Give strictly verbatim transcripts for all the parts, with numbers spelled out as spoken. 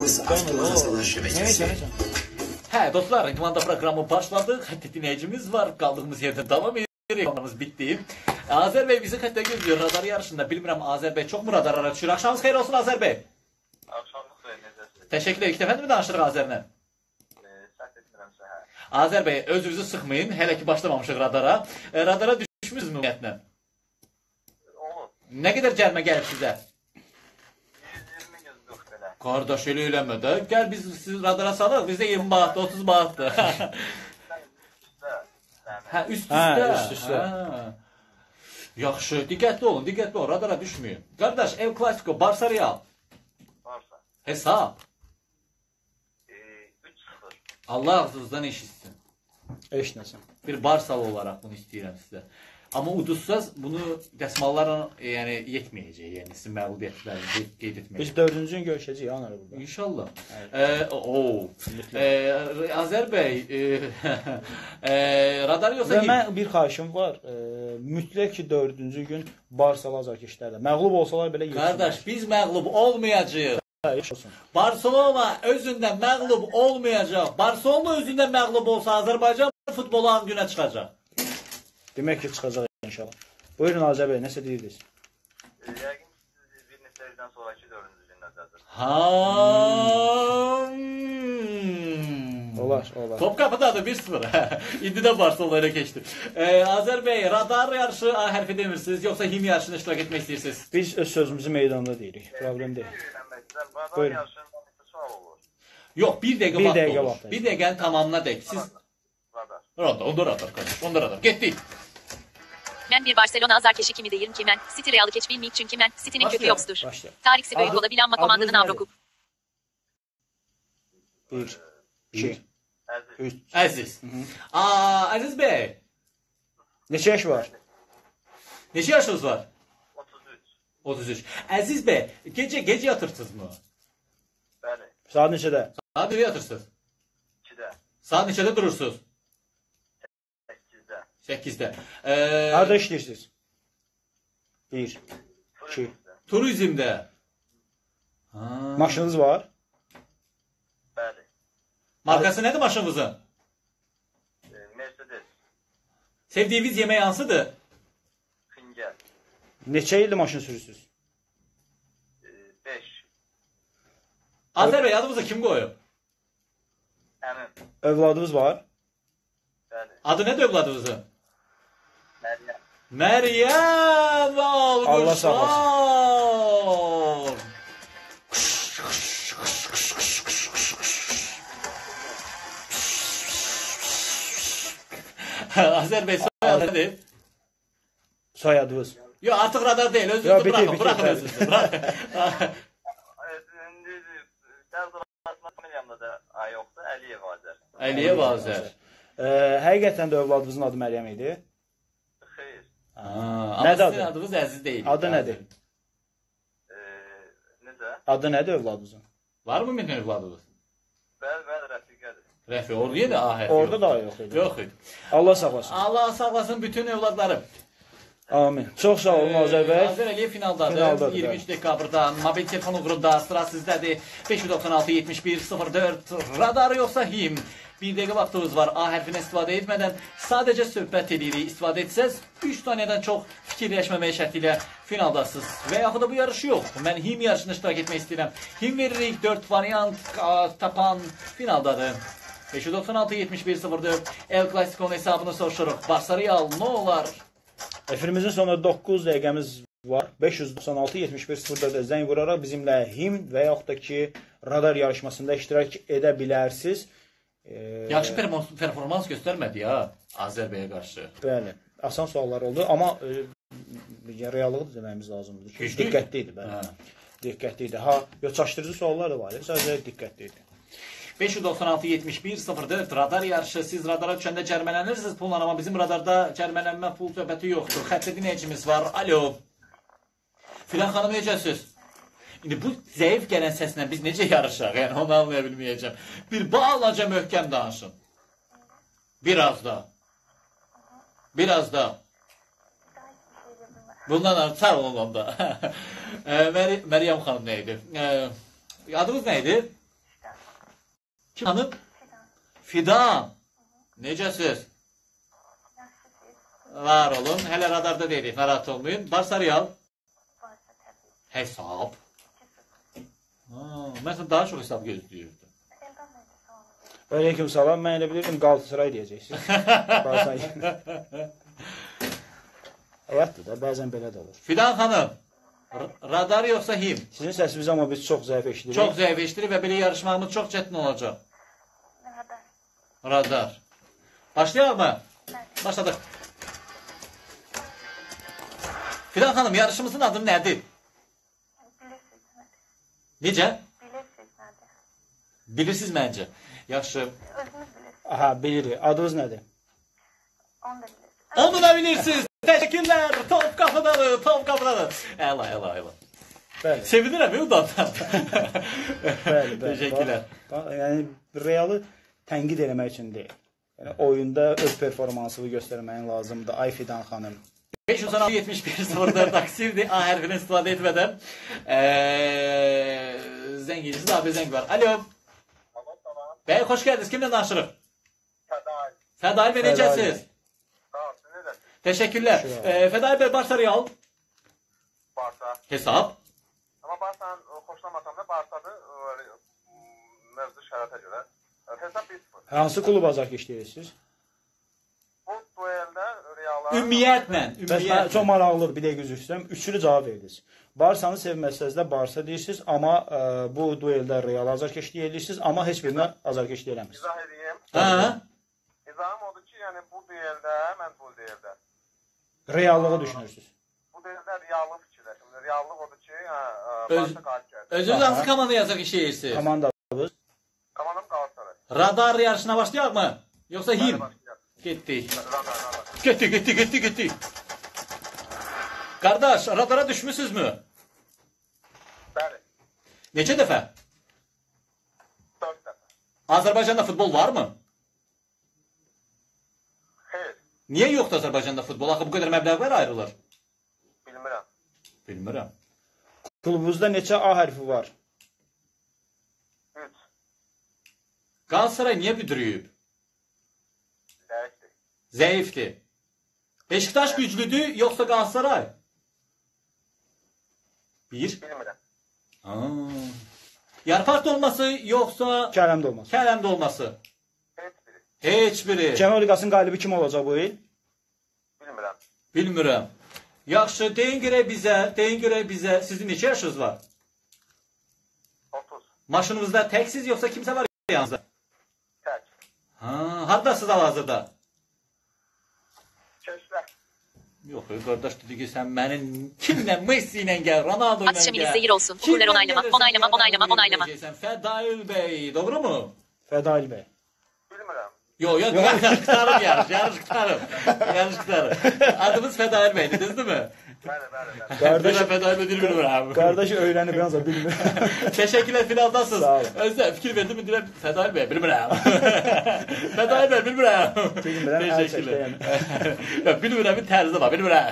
Neyse, neyse. Hə, dostlar, İmanda proqramı başladı. Xəttə dinləyicimiz var. Qaldığımız yerdən davam edir. Reklamımız bitdi. Azər bəy bizi xəttə gözləyir. Radar yarışında. Bilmirəm, Azər bəy çoxmu radarlara düşür? Axşamınız xeyir olsun, Azər bəy. Axşamınız xeyir, necəsiniz? Təşəkkürlər. İlk dəfədir mi danışırıq Azərlə? Səhv etmirəmsə, hə. Azər bəy, özünüzü sıxmayın. Hələ ki başlamamışıq radara. Radara düşmüşsünüz ümumiyyətlə? Olur. Nə qədər cərimə gəlib sizə? Qardaş, elə eləmə də. Gəl biz siz radara salaq, bizdə iyirmi bahtdır, otuz bahtdır. Hə, üst-üstə. Üst-üstə. Yaxşı, diqqətli olun, diqqətli olun, radara düşməyin. Qardaş, El Clasico, Barsa Real. Barsa. Hesab. üç sıfır. Allah ağzınızdan eşitsin. Eşitməsin. Bir Barsalı olaraq bunu istəyirəm sizə. Amma uduzsaz bunu dəsmallarla yəni, yetməyəcək, yəni sizin məğlubiyyətlərinizi qeyd etməyəcək. Biz dördüncü gün görüşəcəyik, anarı burada. İnşallah. Ee, o, ee, Azər bəy, e, e, radar yoxsa... Və mən bir xahişim var, e, mütləq ki, dördüncü gün Barsalı azarkeşlərdə. Məğlub olsalar belə yetişir. Qardaş, biz məğlub olmayacaq. Hə, iş olsun. Barcelona özündən məğlub olmayacaq. Barcelona özündən məğlub olsa Azərbaycan futbolu an günə çıxacaq. Demək ki, çıxacaq inşallah. Buyurun Azər bəy, nəsə deyirdiniz? Yəqin siz bir neçə ildən sonraki dördüncü gündədir. Ha. Olar, olar. Top qapıdadır bir sıfır. İndi də Barcelona keçdi. Ee, Azər bəy, radar yarışı A hərfi demirsiniz, yoxsa him yarışına iştirak etmək istəyirsiniz? Biz öz sözümüzü meydanda deyirik, problem deyil. Radar yarışının sual olur. Yox, bir dəqiqə Bir vaxt dəqiqə olur. vaxt. Bir dəqiqənin tamamına dək. Siz... Radar. Radar, onda radar kardeş, onda radar. Getdik. Ben bir Barcelona azarkeşi kimi değilim ki ben. City Real'ı keçbilmeyik çünkü ben. City'nin kökü yoktur. Başlayalım. Tarihsi büyük Adı- olabilen ama adınız komandanın nedir? Avrukup. Bir, iki, Əziz. üç. Əziz. Aa, Əziz bəy, Neçə yaş var? neçə yaşınız var? otuz üç. otuz üç. Əziz bəy, gecə gecə yatırsınız mı? Bəli. Saat neçədə? Saat neçədə yatırsınız? ikidə. Saat neçədə durursunuz? səkkizdə. səkkizdə. Ee, Harada işləyirsiniz? Bir, iki. Turizmdə. Turizmdə. Ha. Maşınınız var? Bəli. Markası nədir maşınınızın? E, Mercedes. Sevdiyiniz yemək hansıdır? Xingəl. Neçə ildir maşın sürürsünüz? beş. Azər bəy, adınızı kim qoyub? Əmim. Övladınız var? Bəli. Adı nədir övladınızın? Məryəm. Məryəm, Allah sağ alqışlar. Azər bəy, soyadı nədir? Soyadınız. Yox, artıq radar deyil, Yo, özünüzü bitir, bırakın, bitir, bırakın bəli. özünüzü, bırakın. Familiyamda da A yoxdur, Əliyev Azər. Əliyev Azər. E, həqiqətən də övladınızın adı Məryəm idi? Xeyr. Amma Nədir sizin adı? adınız Əziz deyil. Adı nədir? E, necə? Adı nədir övladınızın? Var mı mühüm övladınız? Bəli, bəli, rəfiqədir. Rəfi, oraya da A hərfi Orada yoxdur. da yox idi. Yox idi. Allah saxlasın. Allah sağlasın bütün övladlarım. Amin. Çox sağ olun Azər bəy. Azər Əliyev finaldadır. Finaldadır, iyirmi üç dekabrda mobil telefon uğrunda sıra sizdədir. beş yüz doxsan altı yetmiş bir sıfır dörd radar yoxsa him. Bir dəqiqə vaxtınız var. A hərfinə istifadə etmədən sadəcə söhbət edirik. İstifadə etsəz üç saniyədən çox fikirləşməməyə şərti ilə finaldasınız. Və yaxud da bu yarışı yox. Mən him yarışına iştirak etmək istəyirəm. Him veririk. dörd variant tapan finaldadır. beş yüz doxsan altı yetmiş bir sıfır dörd El Clasico'nun hesabını soruşuruq. Barsa Real nə olar? Efirimizin sonunda doqquz dəqiqəmiz var. beş yüz doxsan altı yetmiş bir sıfır dörd zəng vuraraq bizimlə him və yaxud da ki radar yarışmasında iştirak edə bilərsiniz. Ee, Yaxşı performans göstərmədi ya Azər bəyə qarşı. Bəli, asan suallar oldu, amma e, reallığı da deməyimiz lazımdır. Güclü. Diqqətli idi, bəli. Hə. Diqqətli idi. Ha, yox çaşdırıcı suallar da var, sadəcə diqqətli idi. beş yüz doxsan altı yetmiş bir sıfır dörd radar yarışı. Siz radara düşəndə cərmələnirsiniz pulla, amma bizim radarda cərmələnmə pul söhbəti yoxdur. Xəttə dinləyicimiz var. Alo. Filan xanım necəsiz? İndi bu zəif gələn səslə biz necə yarışaq? Yəni onu anlaya bilməyəcəm. Bir balaca möhkəm danışın. Biraz da. Biraz da. Bundan sağ olun onda. Məryəm xanım nə idi? Adınız nə idi? Kim hanım? Fidan. Necəsiz? Var olun. Hələ radarda deyilik. Narahat olmayın. Barsa Real. Hesab. Mən daha çox hesab gözləyirdim. Aleyküm salam. Mən elə bilirdim Galatasaray deyəcəksiniz. Həyatdır da, bəzən belə də olur. Fidan xanım, radar yoxsa him? Sizin səsiniz amma biz çox zəif eşidirik. Çox zəif eşidirik və belə yarışmağımız çox çətin olacaq. Radar. Radar. Başlayaq mı? Başladıq. Fidan xanım, yarışımızın adı nədir? Bilirsiniz nədir? Necə? Bilirsiniz nədir? Bilirsiniz məncə. Yaxşı. Özünüz bilirsiniz. Aha, bilirik. Adınız nədir? Onu da bilirsiniz. Onu da bilirsiniz. Təşəkkürlər. Top qapıdadır, top qapıdadır. Əla, əla, əla. Bəli. Sevinirəm, udandan. Bəli, bəli. Təşəkkürlər. Bax, yəni Realı tənqid eləmək üçün deyil. Yəni oyunda öz performansını göstərməyin lazımdır. Ay Fidan xanım. beş yüz on altı yetmiş bir sıfır dörd aktivdir. A hərfindən istifadə etmədən. Ee, zəng edirsiniz. Abi zəng var. Alo. Bəy, xoş gəldiniz. Kimlə danışırıq? Fədail. Fədail bəy, necəsiz? Sağ ol, siz necəsiniz? Təşəkkürlər. Ee, Fədail bəy, Barsa Real. Barsa. Hesab. Amma Barsanın xoşlamasam da Barsadır mövzu şərətə görə. Hesab bir sıfır. Hansı klub azark işləyirsiniz? Bu dueldə Real'a... Ümumiyyətlə. Bəs mən Ümumiyyətlə. çox maraqlıdır, bir dəqiqə üzr istəyirəm. Üçlü cavab verdiniz. Barsanı sevməsəz də Barsa deyirsiniz, amma ə, bu dueldə Real azarkeş deyirsiniz, amma heç birinə azarkeş deyiləmirsiniz. İzah edeyim. Hə? İzahım odur ki, yəni bu dueldə, mən bu dueldə. Reallığı düşünürsünüz. Bu dueldə reallıq fikirləşim. Reallıq odur ki, hə, Öz- Barsa qalib gəldi. Özünüz hansı komanda yazaq işləyirsiniz? Komandamız. Komandam Galatasaray. Radar yarışına başlayaq mı? Yoxsa him? Başlayaq. Getdik. Radar, radar. Getdik, getdik, getdik, getdik. Qardaş, radara düşmüsünüzmü? Bəli, Neçə dəfə? dörd dəfə. Azərbaycanda futbol varmı? Xeyr, Niyə yoxdur Azərbaycanda futbol? Axı bu qədər məbləğlər ayrılır. bilmirəm. Bilmirəm. Klubunuzda neçə A hərfi var? üç. Galatasaray niyə büdürüyüb? Dəyişdir. Zəifdir. Beşiktaş güclüdür, yoxsa Galatasaray? Bir. Bilmirəm. Ha. Yarpaq dolması, yoxsa Kələmdə olmaz. kələm dolması? Heç biri. Heç biri. Cəmal Liqasının qalibi kim olacaq bu il? Bilmirəm. Bilmirəm. Yaxşı, deyin görək bizə, deyin görək bizə. Sizin neçə yaşınız var? otuz. Maşınınızda təksiz, yoxsa kimsə var yanınızda? Tək. Ha, hardasınız hal-hazırda? Keşlər. Yox, qardaş dedi ki, sən mənim kimlə, Messi ilə gəl, Ronaldo ilə At şeminiz gəl. zehir olsun. Okurlar onaylama, onaylama, onaylama, onaylama. Fədail bəy, doğru mu? Fədail bəy. Bilmirəm. Yox, yox, yarış qıtarım, yarış, yarış qıtarım. Yarış qıtarım. Adımız Fədail bəydir, düzdür mü? Bəli, bəli, bəli. Qardaş, Qardaş Fədail bəy bilmirəm. qardaş öyrənib yalnız bilmir. Təşəkkürlər, finaldasınız. Sağ olun. Özdə fikir verdim, deyirəm Fədail bəy, bilmirəm. Fədail bəy, bilmirəm. Bilmirəm, əl Təşəkkürlər. çəkdəyəm. Yox, bilmirəmin tərzi var, bilmirəm.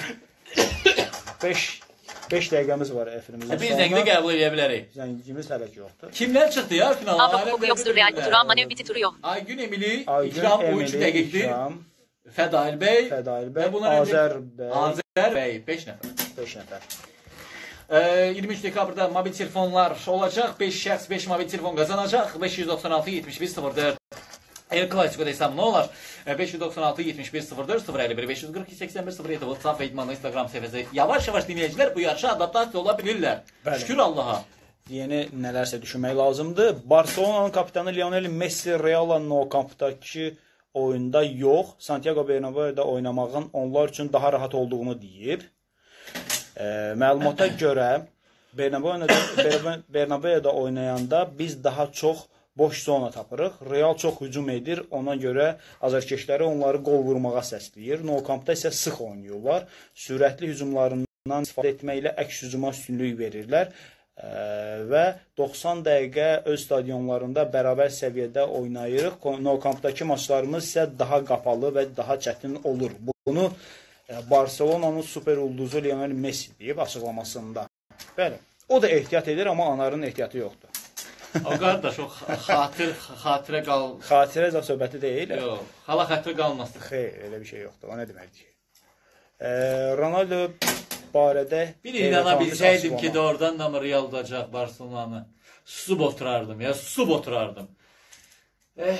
beş dəqiqəmiz var efrimizin Biz zəngini qəbul edə bilərik. Zəngimiz hələ ki yoxdur. Kimlər çıxdı ya finala? Avrupa Kupu yoktur, Real Kuturan, Manev biti turuyor. Aygün Emili, Aygün, İkram on üç Emili, dəqiqdir. İkram, Fədail bəy, Fədail və bəy, bunlar evli- Azər bəy, Azər bəy, beş nəfər. beş nəfər. Ee, iyirmi üç dekabrda mobil telefonlar olacaq. beş şəxs beş mobil telefon qazanacaq. beş yüz doxsan altı yetmiş bir sıfır dörd. El Clasico'da hesab nə olar? beş yüz doxsan altı yetmiş bir sıfır dörd sıfır əlli bir beş yüz qırx iki səksən bir sıfır yeddi WhatsApp və İdmanlı Instagram səhifəsi. Yavaş-yavaş dinləyicilər bu yarışa adaptasiya ola bilirlər. Bəli. Şükür Allaha. Yeni nələrsə düşünmək lazımdır. Barcelona'nın kapitanı Lionel Messi Real'la Nou Camp'dakı oyunda yox, Santiago Bernabeu'da oynamağın onlar üçün daha rahat olduğunu deyib. E, məlumata görə Bernabeu'da Bernabeu'da oynayanda biz daha çox boş zona tapırıq. Real çox hücum edir. Ona görə azarkeşləri onları qol vurmağa səsləyir. Nou Camp'da isə sıx oynayırlar. Sürətli hücumlarından istifadə etməklə əks hücuma üstünlük verirlər. Ə, və doxsan dəqiqə öz stadionlarında bərabər səviyyədə oynayırıq. Nou Camp'dakı maçlarımız isə daha qapalı və daha çətin olur. Bunu ə, Barcelona'nın super ulduzu Lionel Messi deyib açıqlamasında. Bəli. O da ehtiyat edir, amma onların ehtiyatı yoxdur. O qardaş o xatir xatirə qal. Xatirə zad söhbəti deyil. Yox, xala xatirə qalmasın. Xeyr, elə bir şey yoxdur. O nə deməkdir? E, Ronaldo barədə Bir inana bilsəydim ki, doğrudan da mı Real udacaq Barcelona'nı? Susub oturardım ya, susub oturardım. Eh.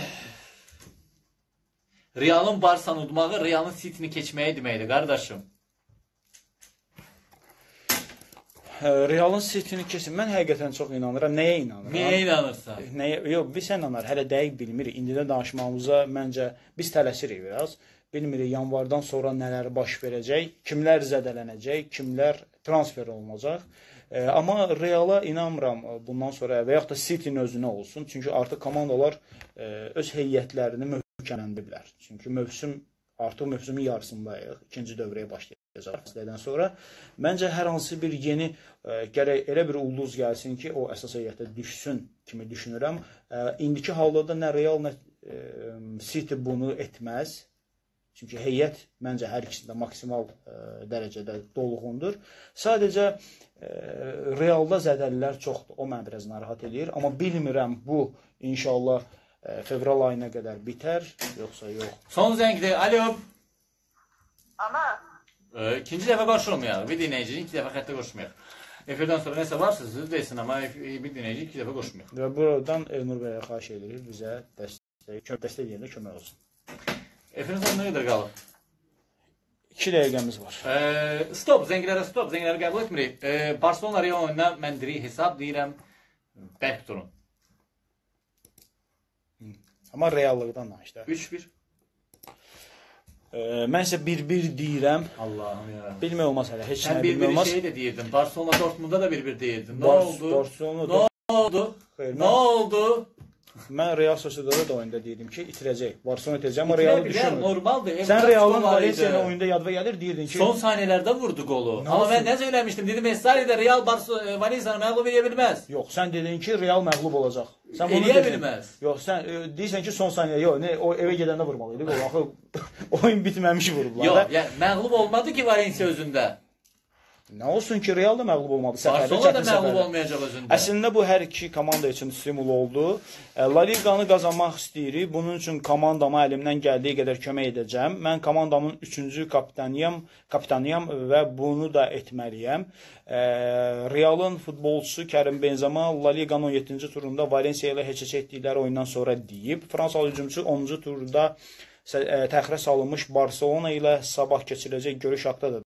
Real'ın Barça'nı udmağı, Real'ın City'ni keçməyi deməkdir, qardaşım. Real'ın City'ni keçin. Mən həqiqətən çox inanıram. Nəyə inanıram? Nəyə inanırsan? Nəyə? Yox, biz sən inanır. Hələ dəqiq bilmirik. İndidən danışmağımıza məncə biz tələsirik biraz. Bilmirik yanvardan sonra nələr baş verəcək, kimlər zədələnəcək, kimlər transfer olunacaq. E, amma Real'a inanmıram bundan sonra və yaxud da City'nin özünə olsun. Çünki artıq komandalar e, öz heyətlərini möhkəmləndiriblər. Çünki mövsüm artıq mövsümün yarısındayıq. İkinci dövrəyə başlayacaq fəsildən sonra. Məncə hər hansı bir yeni e, gərək elə bir ulduz gəlsin ki, o əsas heyətə düşsün kimi düşünürəm. E, indiki halda da nə Real, nə e, City bunu etməz. Çünki heyət məncə hər ikisində maksimal e, dərəcədə dolğundur. Sadəcə e, Realda zədəlilər çoxdur. O məni biraz narahat edir. Amma bilmirəm bu inşallah e, fevral ayına qədər bitər, yoxsa yox. Son zəngdir. Alo. Ana. E, ikinci dəfə qoşulmayaq. Bir dinləyicinin iki dəfə xəttə qoşmayaq. Efirdən sonra nəsə varsa siz desin, amma bir dinləyici iki dəfə qoşmayaq. Və buradan Elnur bəyə xahiş edirik bizə dəstək, dəstək yerində kömək olsun. Efirin sonuna qədər qalır. iki dəqiqəmiz var. E, stop, zənglərə stop, zəngləri qəbul etmirik. E, Barcelona Real oyununa mən diri hesab deyirəm. Bərk durun. Amma reallıqdan danışdı. üç bir. E, mən isə bir bir deyirəm. Allahım ya. Bilmək olmaz hələ, heç Sən nə bir bilmək bir olmaz. şey də deyirdin. Barcelona Dortmundda da bir bir deyirdin. Nə Bar oldu? Barcelona Nə oldu? Xeyr, Nə mən- oldu? Mən Real Sociedad'da da oyunda deyirdim ki, itirəcək. Barcelona itirəcək, amma İtirə Real'ı bilər, düşünmür. normaldır. Sən Evlat Real'ın gol var Valencia ilə idi. oyunda yadva gəlir, deyirdin ki, Son saniyələrdə vurdu qolu. Nə Amma olsun? mən nə söyləmişdim? Dedim, Messali'də Real Barcelona Valencia'nı məğlub edə bilməz. yox, sən dedin ki, Real məğlub olacaq. Sən bunu Eləyə dedin. bilməz. Yox, sən e, deyirsən ki, son saniyə, yox, nə, o evə gedəndə vurmalıydı. O axı oyun bitməmiş vurublar. Yox, da. yəni məğlub olmadı ki Valencia özündə. Nə olsun ki, Real da məğlub olmadı səfərdə. Barcelona da çətin məğlub səfərdə. olmayacaq özündə. Əslində bu hər iki komanda üçün stimul oldu. E, La Liqanı qazanmaq istəyirik. Bunun üçün komandama əlimdən gəldiyi qədər kömək edəcəm. Mən komandamın üçüncü kapitanıyam, kapitanıyam və bunu da etməliyəm. E, Real'ın futbolçusu Kərim Benzema La Liqanın on yeddinci turunda Valencia ilə heç-heç etdikləri oyundan sonra deyib. Fransalı hücumçu onuncu turda təxirə salınmış Barcelona ilə sabah keçiriləcək görüş haqqında da